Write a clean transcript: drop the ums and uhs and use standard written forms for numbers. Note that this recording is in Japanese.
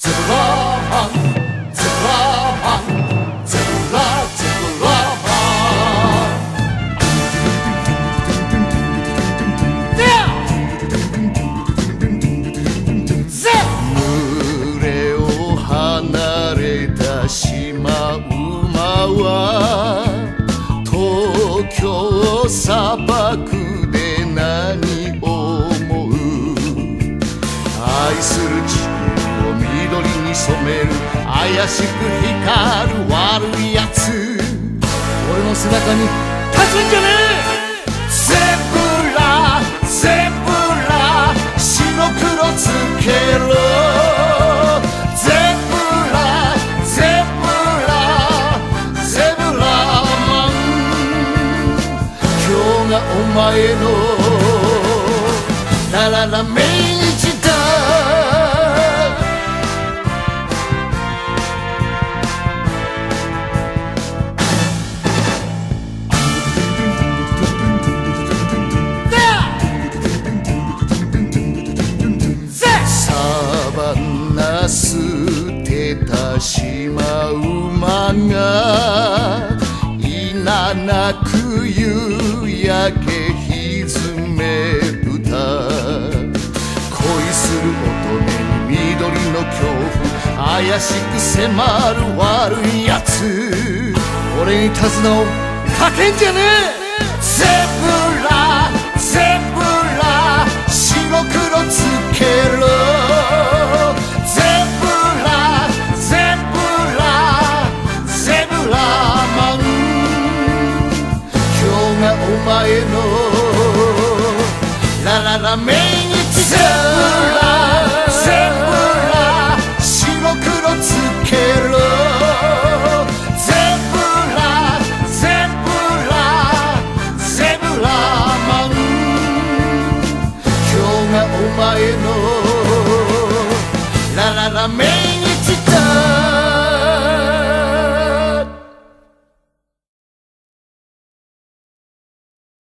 ゼブラマン、ゼブラマン、ゼブラマン。群れを離れたシマウマは東京砂漠で何を思う。愛する地球を緑に染める怪しく光る悪いやつ、俺の背中に立つんじゃねえ。ゼブラゼブラ白黒つけろ。ゼブラゼブラゼブラマン、今日がお前のラララ命日だ。捨てたシマウマがいななく夕焼け沈め歌。恋する乙女に緑の恐怖、怪しく迫る悪いやつ、俺に手綱をかけんじゃねえ。ゼブラゼブラ白黒つけろ。お前のラララ命日だ。ゼブラゼブラ白黒つけろ。ゼブラゼブラゼブラマン、今日がお前のラララ命日だ。